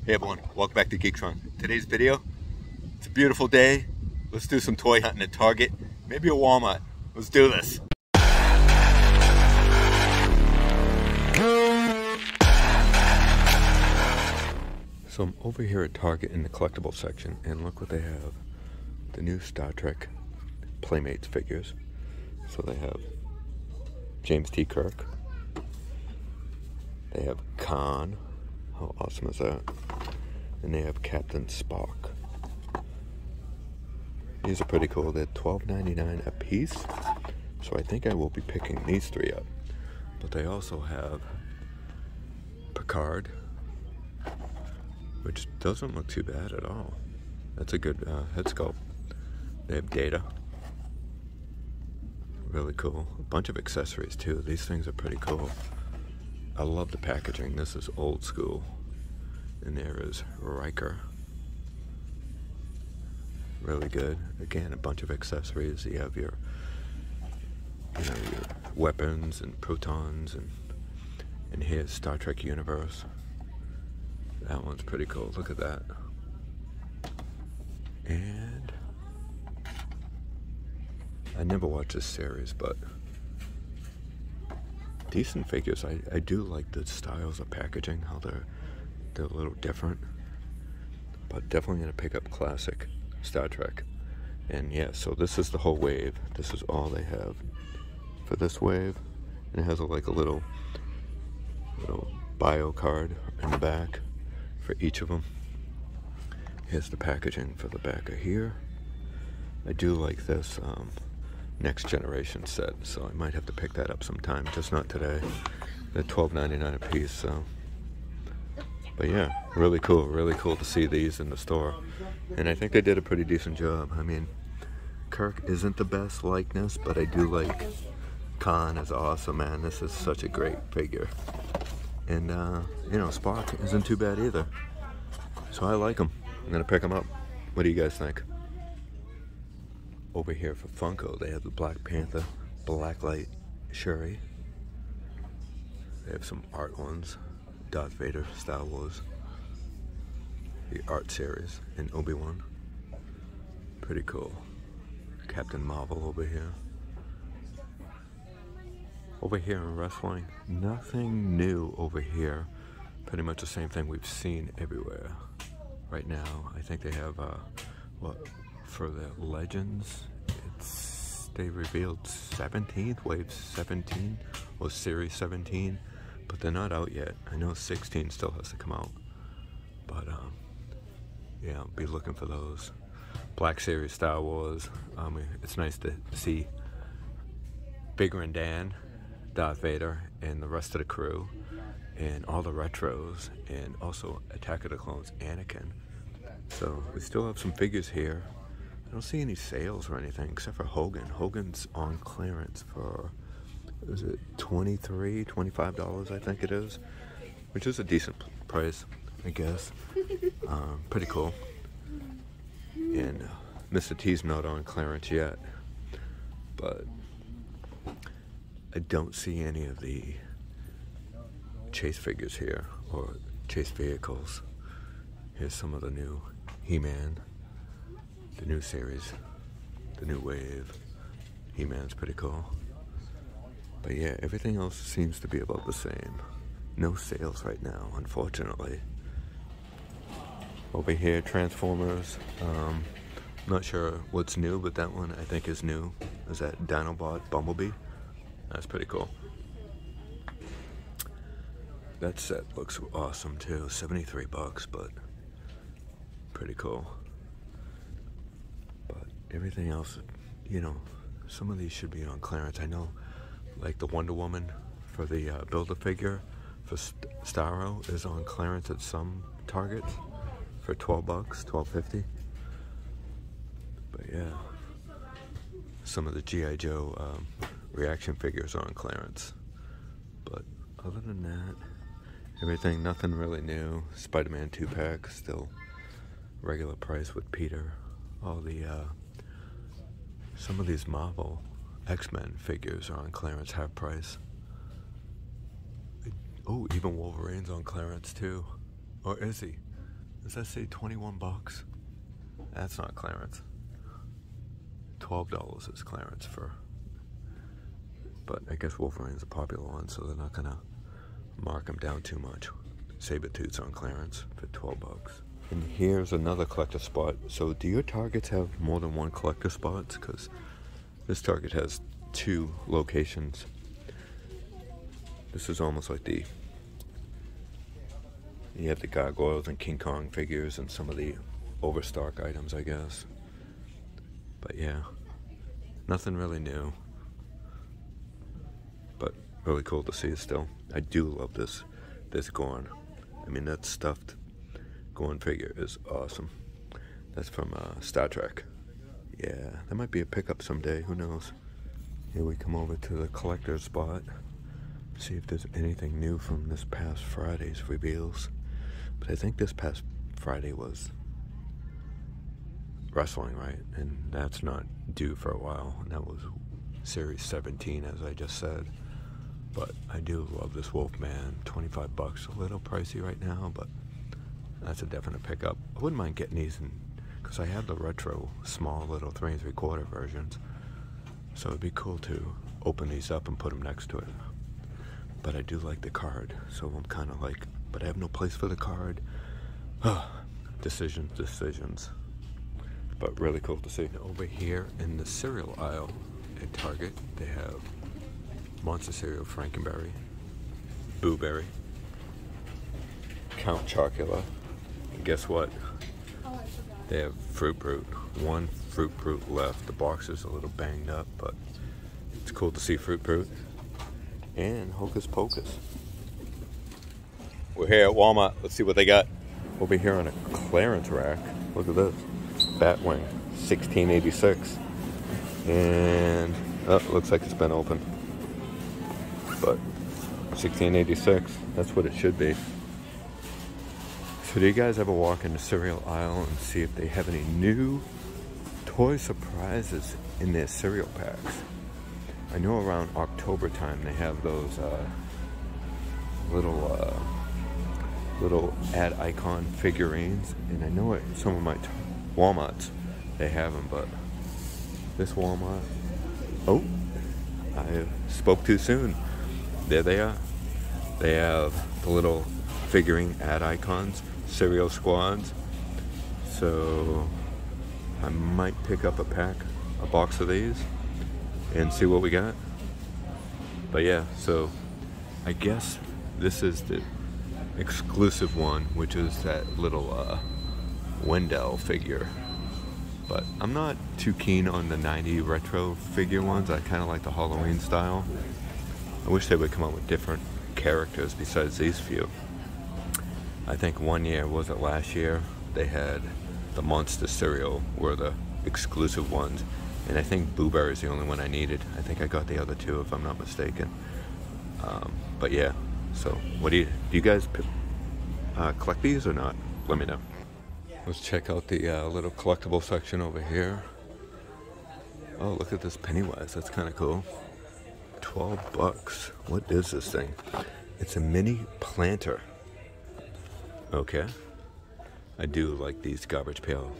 Hey everyone, welcome back to Geektron. Today's video, it's a beautiful day. Let's do some toy hunting at Target, maybe a Walmart. Let's do this. So I'm over here at Target in the collectible section, and look what they have. The new Star Trek Playmates figures. So they have James T. Kirk. They have Khan. How awesome is that? And they have Captain Spock. These are pretty cool. They're $12.99 a piece. So I think I will be picking these three up. But they also have Picard, which doesn't look too bad at all. That's a good head sculpt. They have Data. Really cool. A bunch of accessories too. These things are pretty cool. I love the packaging. This is old school. And there is Riker. Really good. Again, a bunch of accessories. You have your, your weapons and protons, and here's Star Trek Universe. That one's pretty cool. Look at that. And I never watched this series, but decent figures. I do like the styles of packaging, how they're a little different, but definitely gonna pick up classic Star Trek. And yeah, so this is the whole wave. This is all they have for this wave, and it has like a little bio card in the back for each of them. Here's the packaging for the back of here. I do like this Next Generation set, so I might have to pick that up sometime, just not today. They're $12.99 a piece, so. But yeah, really cool to see these in the store. And I think they did a pretty decent job. I mean, Kirk isn't the best likeness, but I do like Khan is awesome, man. This is such a great figure. And, Spock isn't too bad either. So I like him. I'm gonna pick him up. What do you guys think? Over here for Funko, they have the Black Panther, Blacklight Shuri. They have some art ones. Darth Vader, Star Wars. The art series, and Obi-Wan. Pretty cool. Captain Marvel over here. Over here in wrestling, nothing new over here. Pretty much the same thing we've seen everywhere. Right now, I think they have, for the Legends, they revealed 17th, Wave 17, or Series 17, but they're not out yet. I know 16 still has to come out, but yeah, I'll be looking for those. Black Series Star Wars, it's nice to see Bigger and Dan, Darth Vader, and the rest of the crew, and all the retros, and also Attack of the Clones, Anakin. So we still have some figures here. I don't see any sales or anything except for Hogan. Hogan's on clearance for, is it $23, $25 I think it is, which is a decent price, I guess. Pretty cool. And Mr. T's not on clearance yet, but I don't see any of the chase figures here, or chase vehicles. Here's some of the new He-Man, the new series, the new wave. He-Man's pretty cool. But yeah, everything else seems to be about the same. No sales right now, unfortunately. Over here, Transformers. Not sure what's new, but that one I think is new. Is that Dinobot Bumblebee? That's pretty cool. That set looks awesome too. 73 bucks, but pretty cool. But everything else, some of these should be on clearance. I know, like the Wonder Woman for the Build-A-Figure for Starro is on clearance at some Targets for 12 bucks, $12.50. But yeah, some of the G.I. Joe reaction figures are on clearance. But other than that, everything, nothing really new. Spider-Man 2-pack, still regular price with Peter. All the, some of these Marvel X-Men figures are on clearance, half price. Oh, even Wolverine's on clearance too. Or is he? Does that say 21 bucks? That's not clearance. $12 is clearance for, but I guess Wolverine's a popular one, so they're not gonna mark them down too much. Sabertooth's on clearance for 12 bucks. And here's another collector spot. So do your Targets have more than one collector spots? Because this Target has 2 locations. This is almost like you have the gargoyles and King Kong figures and some of the overstock items, I guess. But yeah, nothing really new, but really cool to see still. I do love this Gorn. I mean, that stuffed Gorn figure is awesome. That's from Star Trek. Yeah, that might be a pickup someday, who knows. Here we come over to the collector's spot. See if there's anything new from this past Friday's reveals. But I think this past Friday was wrestling, right? And that's not due for a while. And that was Series 17, as I just said. But I do love this Wolfman. 25 bucks, a little pricey right now, but that's a definite pickup. I wouldn't mind getting these, because I have the retro small little 3 3/4 versions. So it'd be cool to open these up and put them next to it. But I do like the card, so I'm kind of like, but I have no place for the card. Decisions. But really cool to see. Over here in the cereal aisle at Target, they have Monster Cereal Frankenberry, Boo Berry, Count Chocula, and guess what? They have Fruit Brute. 1 Fruit Brute left. The box is a little banged up, but it's cool to see Fruit Brute. And Hocus Pocus. We're here at Walmart. Let's see what they got. Over here on a clearance rack. Look at this. Batwing, $16.86. And looks like it's been opened. But $16.86. That's what it should be. So do you guys ever walk in the cereal aisle and see if they have any new toy surprises in their cereal packs? I know around October time they have those little ad icon figurines, and I know at some of my Walmarts they have them, but this Walmart, oh, I spoke too soon. There they are. They have the little figurine ad icons, cereal squads. So I might pick up a box of these and see what we got. But yeah, so I guess this is the exclusive one, which is that little Wendell figure. But I'm not too keen on the 90 retro figure ones. I kind of like the Halloween style. I wish they would come up with different characters besides these few. I think one year, was it last year, they had the Monster Cereal were the exclusive ones. And I think Boo Berry is the only one I needed. I think I got the other 2 if I'm not mistaken. But yeah, so what do you guys collect these or not? Let me know. Let's check out the little collectible section over here. Oh, look at this Pennywise. That's kind of cool. 12 bucks. What is this thing? It's a mini planter. Okay. I do like these Garbage Pail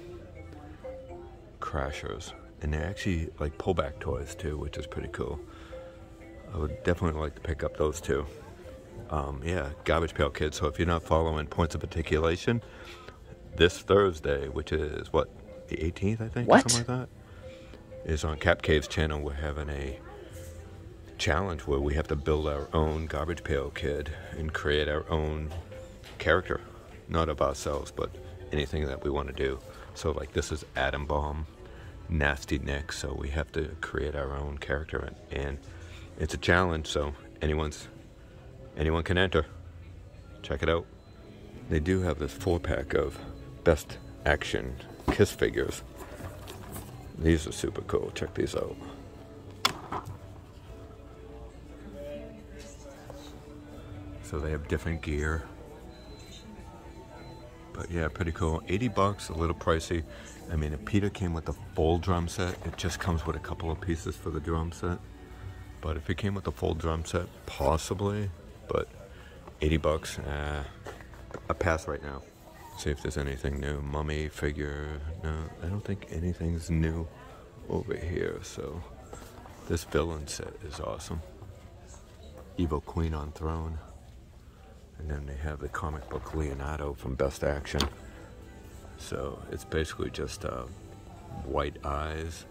Crashers. And they're actually like pullback toys too, which is pretty cool. I would definitely like to pick up those 2. Yeah, Garbage Pail Kids. So if you're not following Points of Articulation, this Thursday, which is what, the 18th, I think, what? Or something like that, is on Cap Cave's channel. We're having a challenge where we have to build our own Garbage Pail Kid and create our own character, not of ourselves, but anything that we want to do. So like this is Atom Bomb, Nasty Nick, so we have to create our own character, and it's a challenge, so anyone can enter. Check it out. They do have this 4-pack of Best Action Kiss figures. These are super cool. Check these out. So they have different gear. But yeah, pretty cool. 80 bucks, a little pricey. I mean, if Peter came with the full drum set, it just comes with a couple of pieces for the drum set. But if it came with the full drum set, possibly. But 80 bucks, a pass right now. See if there's anything new. Mummy figure. No, I don't think anything's new over here. So this villain set is awesome. Evil Queen on Throne. And then they have the comic book Leonardo from Best Action. So it's basically just white eyes.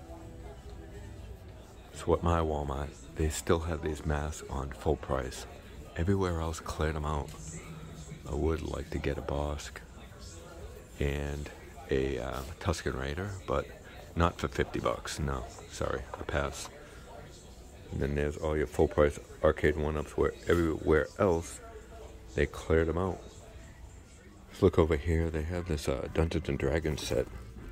So at my Walmart, they still have these masks on full price. Everywhere else cleared them out. I would like to get a Bosk and a Tusken Raider, but not for 50 bucks. No, sorry, I pass. And then there's all your full price arcade one-ups where everywhere else they cleared them out. Let's look over here. They have this Dungeons and Dragons set,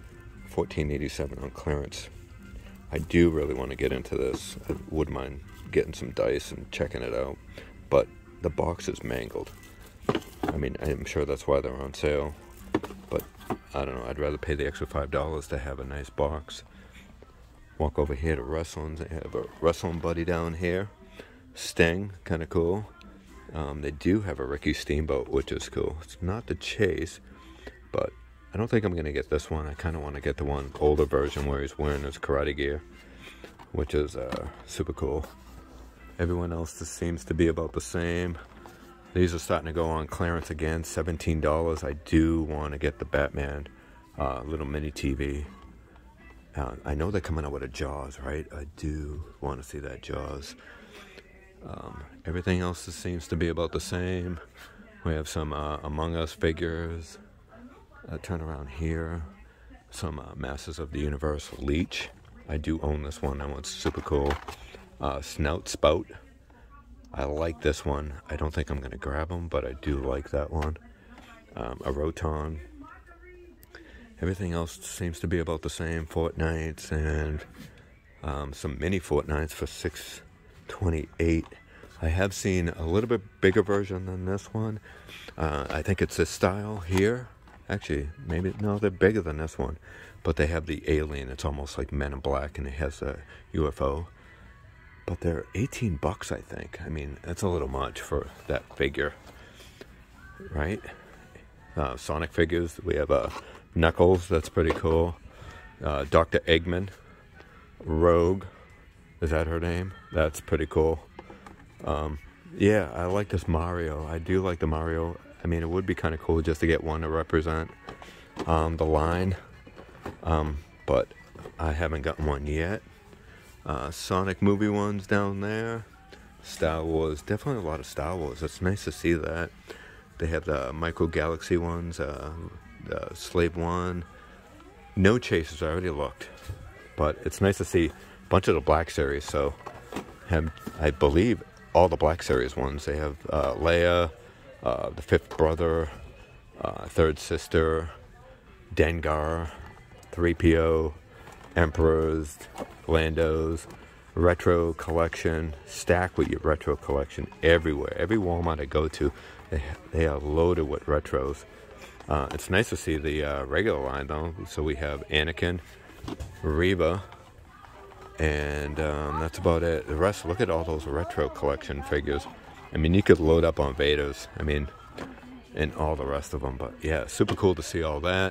$14.87 on clearance. I do really want to get into this. I wouldn't mind getting some dice and checking it out, but the box is mangled. I mean, I'm sure that's why they're on sale, but I don't know. I'd rather pay the extra $5 to have a nice box. Walk over here to wrestling. They have a wrestling buddy down here. Sting, kind of cool. They do have a Ricky Steamboat, which is cool. It's not the Chase, but I don't think I'm going to get this one. I kind of want to get the one older version where he's wearing his karate gear, which is super cool. Everyone else just seems to be about the same. These are starting to go on clearance again, $17. I do want to get the Batman little mini TV. I know they're coming out with a Jaws, right? I do want to see that Jaws. Everything else just seems to be about the same. We have some Among Us figures. Turn around here. Some Masters of the Universe Leech. I do own this one. That one's super cool. Snout Spout. I like this one. I don't think I'm going to grab them, but I do like that one. A Roton. Everything else seems to be about the same. Fortnites and some mini Fortnites for $6.28. I have seen a little bit bigger version than this one. I think it's this style here. Actually, maybe, no, they're bigger than this one. But they have the alien. It's almost like Men in Black, and it has a UFO. But they're 18 bucks, I think. I mean, that's a little much for that figure, right? Sonic figures. We have Knuckles. That's pretty cool. Dr. Eggman. Rogue. Is that her name? That's pretty cool. Yeah, I like this Mario. I do like the Mario. I mean, it would be kind of cool just to get one to represent the line. But I haven't gotten one yet. Sonic movie ones down there. Star Wars. Definitely a lot of Star Wars. It's nice to see that. They have the Micro Galaxy ones. The Slave One. No Chasers. I already looked. But it's nice to see a bunch of the Black Series. So, I believe all the Black Series ones. They have Leia, the Fifth Brother, Third Sister, Dengar, 3PO, Emperors, Landos, Retro Collection. Stack with your Retro Collection everywhere. Every Walmart I go to, they are loaded with retros. It's nice to see the regular line though. So we have Anakin, Reva, and that's about it. The rest, look at all those Retro Collection figures. I mean, you could load up on Vader's, I mean, and all the rest of them. But yeah, super cool to see all that.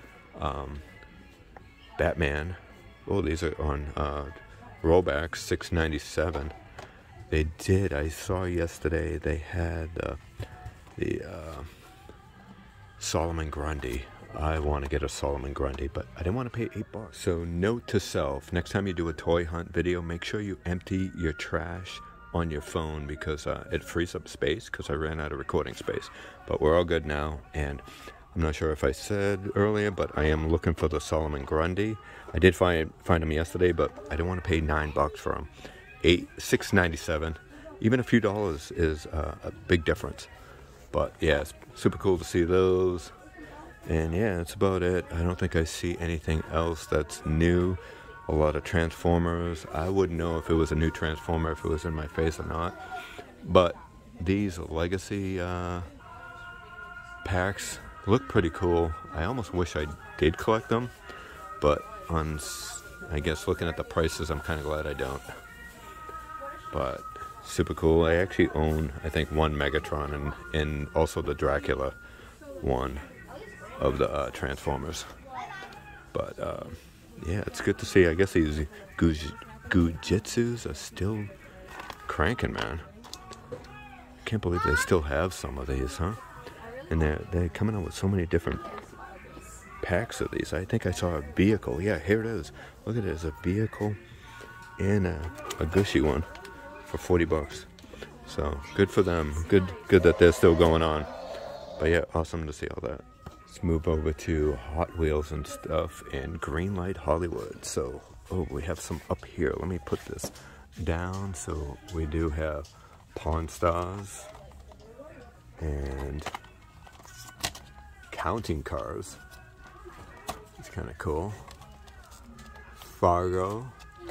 Batman. Oh, these are on rollback, $6.97. They did. I saw yesterday they had the Solomon Grundy. I want to get a Solomon Grundy, but I didn't want to pay $8. So note to self: next time you do a toy hunt video, make sure you empty your trash on your phone, because it frees up space, because I ran out of recording space. But we're all good now, and I'm not sure if I said earlier, but I am looking for the Solomon Grundy. I did find him yesterday, but I didn't want to pay $9 for him. $6.97. Even a few dollars is a big difference. But yeah, it's super cool to see those. And yeah, that's about it. I don't think I see anything else that's new. A lot of Transformers. I wouldn't know if it was a new Transformer, if it was in my face or not. But these Legacy packs look pretty cool. I almost wish I did collect them, but I guess looking at the prices, I'm kind of glad I don't. But super cool. I actually own, I think, one Megatron and also the Dracula one. of the Transformers. But yeah, it's good to see. I guess these Gujitsus are still cranking, man. Can't believe they still have some of these, huh? And they're coming out with so many different packs of these. I think I saw a vehicle. Yeah, here it is. Look at it. There's a vehicle and a gushy one for 40 bucks. So good for them. Good that they're still going on. But yeah, awesome to see all that. Let's move over to Hot Wheels and stuff in Greenlight, Hollywood. So, oh, we have some up here. Let me put this down. So we do have Pawn Stars and Counting Cars. It's kind of cool. Fargo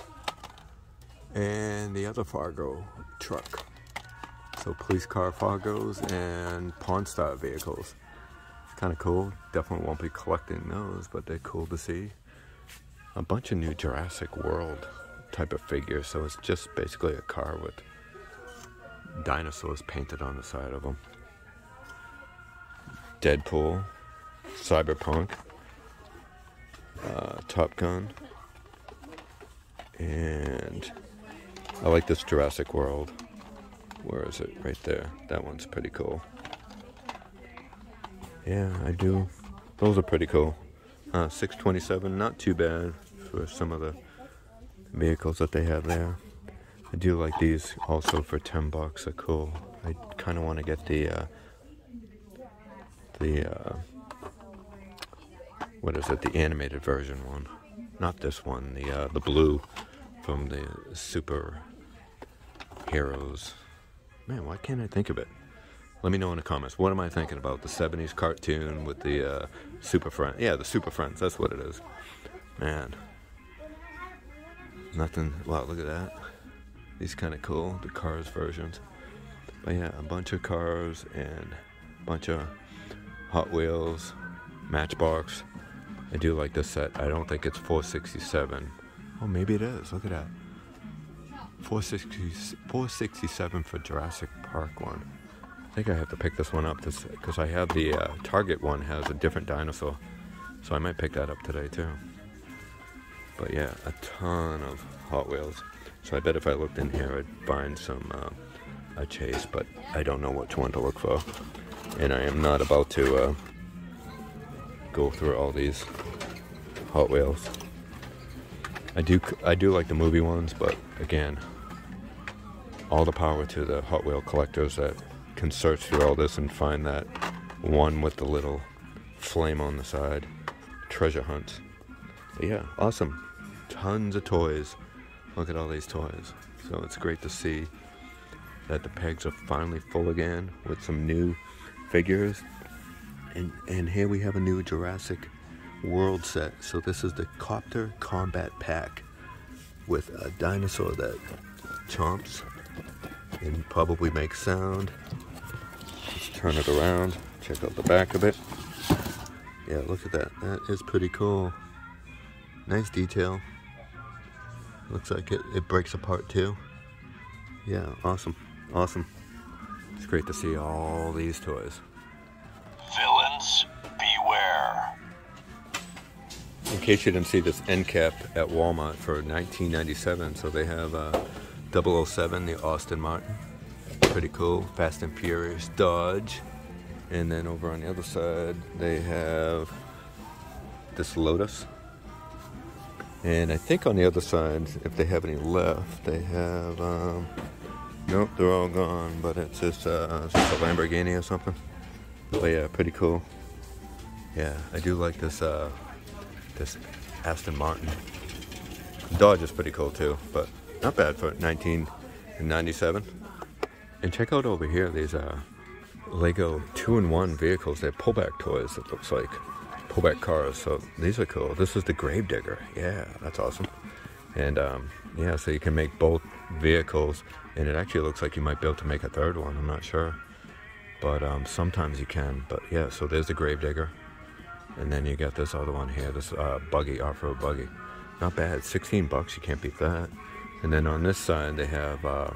and the other Fargo truck. So police car Fargos and Pawn Star vehicles. It's kind of cool. Definitely won't be collecting those, but they're cool to see. A bunch of new Jurassic World type of figures. So it's just basically a car with dinosaurs painted on the side of them. Deadpool, Cyberpunk, Top Gun, and I like this Jurassic World. Where is it? Right there. That one's pretty cool. Yeah, I do. Those are pretty cool. $627, not too bad for some of the vehicles that they have there. I do like these also for 10 bucks. They're cool. I kind of want to get the what is it? The animated version one. Not this one. The blue from the Super Heroes. Man, why can't I think of it? Let me know in the comments. What am I thinking about? The 70s cartoon with the Super Friends. Yeah, the Super Friends. That's what it is. Man. Nothing. Wow, look at that. These kind of cool. The Cars versions. But yeah, a bunch of cars and a bunch of Hot Wheels, Matchbox. I do like this set. I don't think it's $467. Oh, maybe it is. Look at that. $467 for Jurassic Park one. I think I have to pick this one up because I have the Target one has a different dinosaur, so I might pick that up today too. But yeah, a ton of Hot Wheels. So I bet if I looked in here, I'd find some a Chase, but I don't know which one to look for, and I am not about to go through all these Hot Wheels. I do like the movie ones, but again, all the power to the Hot Wheel collectors that can search through all this and find that one with the little flame on the side. Treasure hunts. But yeah, awesome. Tons of toys. Look at all these toys. So it's great to see that the pegs are finally full again with some new figures. And here we have a new Jurassic World set. So this is the Copter Combat Pack with a dinosaur that chomps and probably makes sound. Let's turn it around, check out the back of it. Yeah, look at that. That is pretty cool. Nice detail. Looks like it breaks apart too. Yeah, awesome. Awesome. It's great to see all these toys. Villains, beware. In case you didn't see this end cap at Walmart for $19.97, so they have 007, the Aston Martin. Pretty cool. Fast and Furious Dodge. And then over on the other side, they have this Lotus. And I think on the other side, if they have any left, they have, nope, they're all gone, but it's just a Lamborghini or something. But yeah, pretty cool. Yeah, I do like this, this Aston Martin. Dodge is pretty cool too, but not bad for $19.97. And check out over here, these Lego 2-in-1 vehicles. They're pullback toys, it looks like. Pullback cars, so these are cool. This is the Gravedigger. Yeah, that's awesome. And yeah, so you can make both vehicles, and it actually looks like you might be able to make a third one. I'm not sure, but sometimes you can. But yeah, so there's the Gravedigger, and then you got this other one here, this buggy, off-road buggy. Not bad. 16 bucks. You can't beat that. And then on this side they have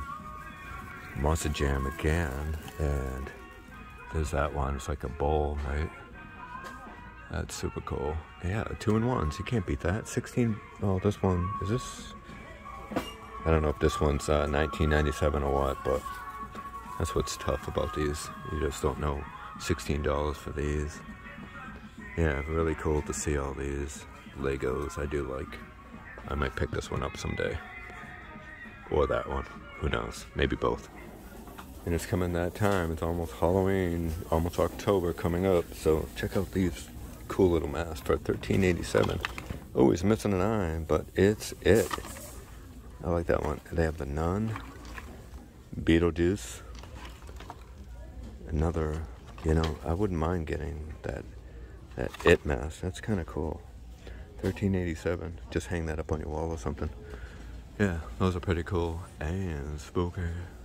Monster Jam again, and there's that one. It's like a bowl, right? That's super cool. Yeah, 2-in-1s. You can't beat that. 16. Oh, this one. Is this? I don't know if this one's 1997 or what, but that's what's tough about these. You just don't know. $16 for these. Yeah, really cool to see all these Legos. I do like. I might pick this one up someday. Or that one. Who knows? Maybe both. And it's coming that time. It's almost Halloween, almost October coming up. So check out these cool little masks for $13.87. Oh, he's missing an eye, but it's it. I like that one. They have the Nun, Beetlejuice. Another, you know, I wouldn't mind getting that It mask. That's kind of cool. $13.87. Just hang that up on your wall or something. Yeah, those are pretty cool and spooky.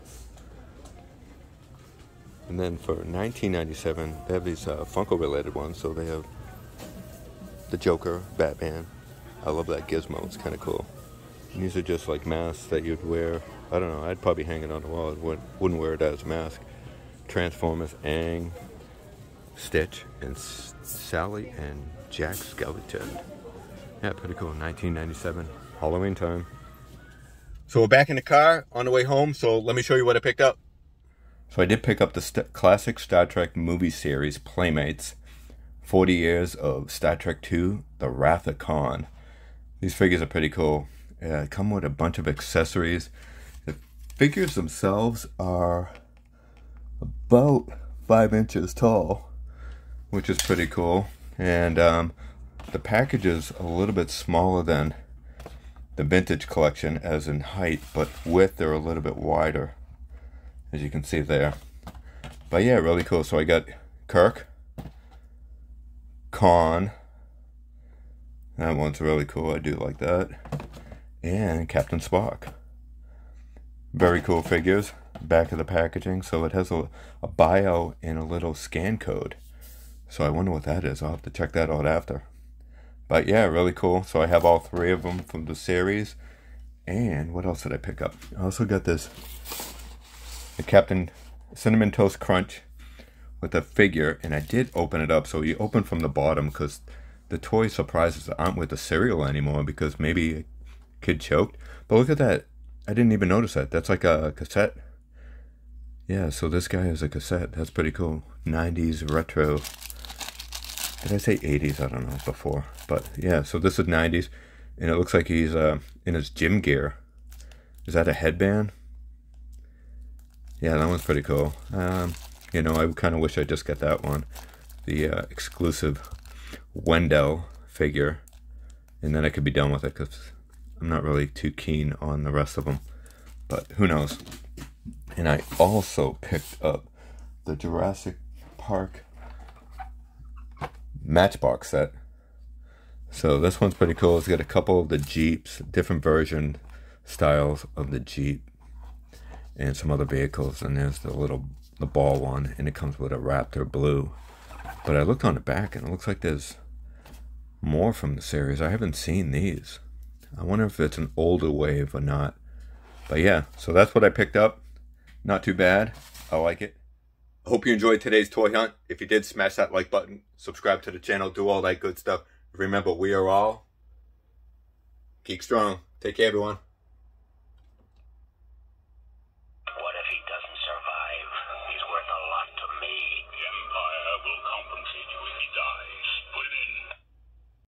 And then for $19.97, they have these Funko related ones. So they have the Joker, Batman. I love that gizmo. It's kind of cool. And these are just like masks that you'd wear. I don't know. I'd probably hang it on the wall. I wouldn't wear it as a mask. Transformers, Aang, Stitch, and Sally and Jack Skellington. Yeah, pretty cool. $19.97. Halloween time. So we're back in the car on the way home. So let me show you what I picked up. So I did pick up the classic Star Trek movie series, Playmates. 40 years of Star Trek II, The Wrath of Khan. These figures are pretty cool. Come with a bunch of accessories. The figures themselves are about 5 inches tall, which is pretty cool. And the package is a little bit smaller than the vintage collection, as in height, but width they're a little bit wider, as you can see there. But yeah, really cool. So I got Kirk, Khan, that one's really cool, I do like that, and Captain Spock. Very cool figures. Back of the packaging, so it has a bio and a little scan code. So I wonder what that is. I'll have to check that out after. But yeah, really cool. So I have all 3 of them from the series. And what else did I pick up? I also got this, the Captain Cinnamon Toast Crunch with a figure, and I did open it up. So you open from the bottom because the toy surprises aren't with the cereal anymore because maybe a kid choked. But look at that. I didn't even notice that. That's like a cassette. Yeah, so this guy has a cassette. That's pretty cool. 90s retro. Did I say 80s? I don't know before. But yeah, so this is 90s. And it looks like he's in his gym gear. Is that a headband? Yeah, that one's pretty cool. You know, I kind of wish I just got that one. The exclusive Wendell figure. And then I could be done with it because I'm not really too keen on the rest of them. But who knows? And I also picked up the Jurassic Park Matchbox set. So this one's pretty cool. It's got a couple of the Jeeps, different version styles of the Jeep, and some other vehicles. And there's the ball one, and it comes with a Raptor blue. But I looked on the back, and it looks like there's more from the series. I haven't seen these. I wonder if it's an older wave or not. But yeah, so that's what I picked up. Not too bad. I like it. I hope you enjoyed today's toy hunt. If you did, smash that like button, subscribe to the channel, do all that good stuff. Remember, we are all Geek Strong. Take care, everyone.